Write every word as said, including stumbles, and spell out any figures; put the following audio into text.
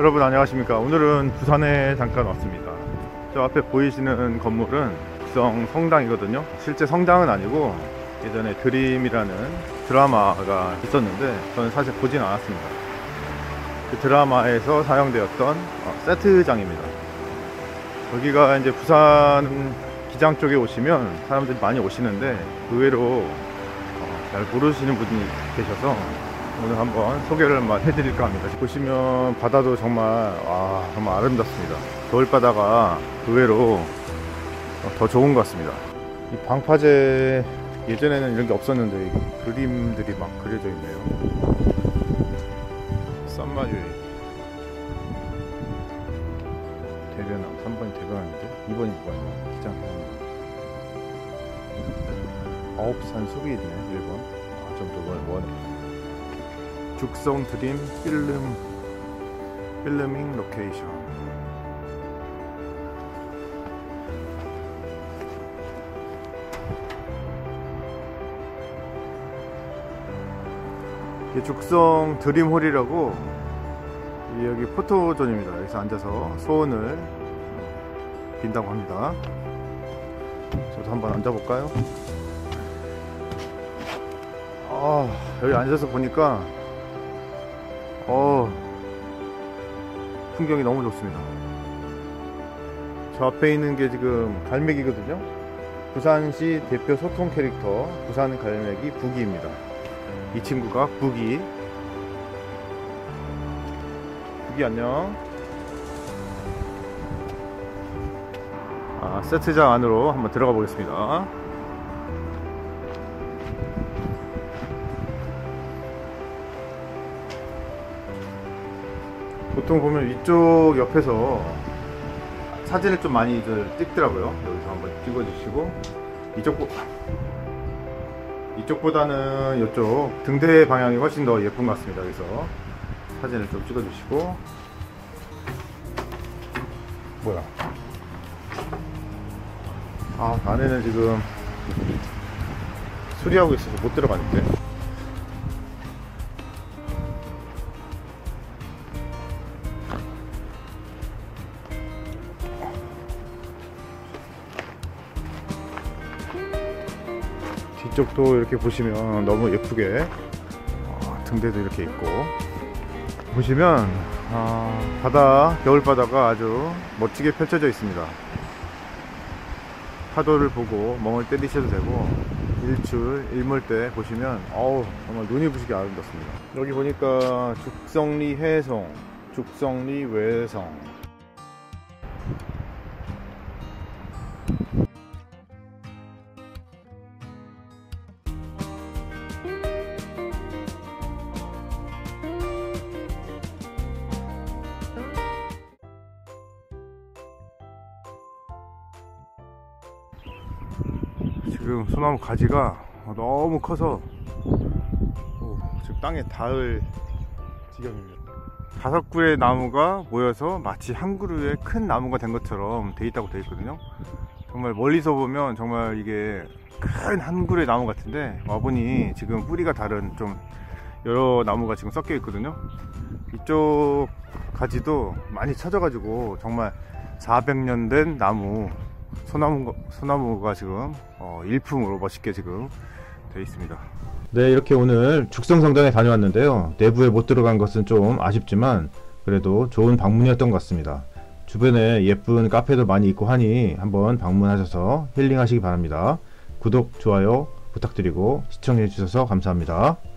여러분 안녕하십니까. 오늘은 부산에 잠깐 왔습니다. 저 앞에 보이시는 건물은 국성 성당이거든요. 실제 성당은 아니고 예전에 드림이라는 드라마가 있었는데 저는 사실 보진 않았습니다. 그 드라마에서 사용되었던 세트장입니다. 여기가 이제 부산 기장 쪽에 오시면 사람들이 많이 오시는데 의외로 잘 모르시는 분이 계셔서 오늘 한번 소개를 한번 해드릴까 합니다. 보시면 바다도 정말 와, 정말 아름답습니다. 겨울바다가 의외로 더 좋은 것 같습니다. 이 방파제 예전에는 이런 게 없었는데 그림들이 막 그려져 있네요. 쌈마주이 대변함 삼 번이 대변함인데 이 번이 뭐가요? 기장 아홉산 속이 있네. 일 번 아, 좀 더 뭐하네. 죽성 드림 필름 필름ing 로케이션. 이게 죽성 드림홀이라고 여기 포토존입니다. 여기서 앉아서 소원을 빈다고 합니다. 저도 한번 앉아볼까요? 아, 여기 앉아서 보니까 어 풍경이 너무 좋습니다. 저 앞에 있는 게 지금 갈매기거든요. 부산시 대표 소통 캐릭터 부산 갈매기 부기입니다. 이 친구가 부기. 부기 안녕. 아, 세트장 안으로 한번 들어가 보겠습니다. 보통 보면 이쪽 옆에서 사진을 좀 많이 찍더라고요. 여기서 한번 찍어주시고 이쪽 이쪽보다는 이쪽 등대 방향이 훨씬 더 예쁜 것 같습니다. 그래서 사진을 좀 찍어주시고 뭐야? 아, 안에는 지금 수리하고 있어서 못 들어가는데. 뒤쪽도 이렇게 보시면 너무 예쁘게 어, 등대도 이렇게 있고 보시면 어, 바다, 겨울바다가 아주 멋지게 펼쳐져 있습니다. 파도를 보고 멍을 때리셔도 되고 일출, 일몰 때 보시면 어우 정말 눈이 부시게 아름답습니다. 여기 보니까 죽성리 해성, 죽성리 외성. 지금 소나무 가지가 너무 커서 오, 지금 땅에 닿을 지경입니다. 다섯 그루의 나무가 모여서 마치 한 그루의 큰 나무가 된 것처럼 돼 있다고 돼 있거든요. 정말 멀리서 보면 정말 이게 큰 한 그루의 나무 같은데 와보니 지금 뿌리가 다른 좀 여러 나무가 지금 섞여 있거든요. 이쪽 가지도 많이 쳐져 가지고 정말 사백 년 된 나무 소나무, 소나무가 지금 어, 일품으로 멋있게 지금 되어 있습니다. 네, 이렇게 오늘 죽성성당에 다녀왔는데요. 내부에 못 들어간 것은 좀 아쉽지만 그래도 좋은 방문이었던 것 같습니다. 주변에 예쁜 카페도 많이 있고 하니 한번 방문하셔서 힐링하시기 바랍니다. 구독, 좋아요 부탁드리고 시청해 주셔서 감사합니다.